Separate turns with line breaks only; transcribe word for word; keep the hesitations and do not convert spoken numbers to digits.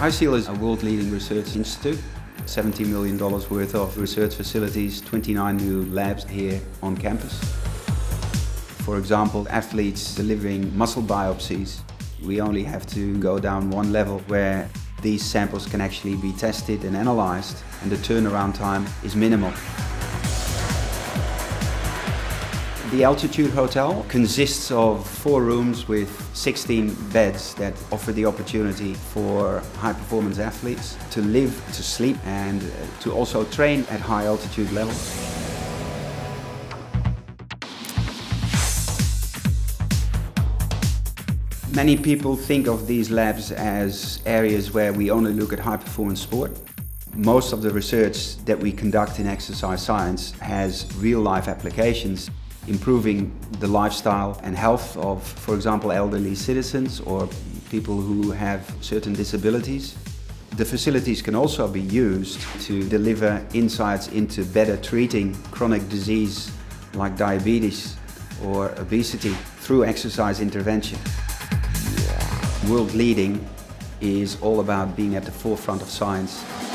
ISEAL is a world-leading research institute, seventy million dollars worth of research facilities, twenty-nine new labs here on campus. For example, athletes delivering muscle biopsies, we only have to go down one level where these samples can actually be tested and analyzed, and the turnaround time is minimal. The Altitude Hotel consists of four rooms with sixteen beds that offer the opportunity for high-performance athletes to live, to sleep, and to also train at high altitude levels. Many people think of these labs as areas where we only look at high-performance sport. Most of the research that we conduct in exercise science has real-life applications, improving the lifestyle and health of, for example, elderly citizens or people who have certain disabilities. The facilities can also be used to deliver insights into better treating chronic disease like diabetes or obesity through exercise intervention. World leading is all about being at the forefront of science.